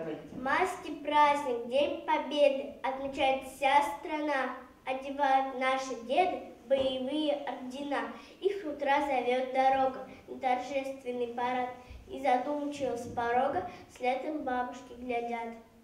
говорите. Майский праздник, День Победы, отмечает вся страна. Одевают наши деды боевые ордена. Их с утра зовет дорога на торжественный парад. И задумчиво с порога вслед им бабушки глядят.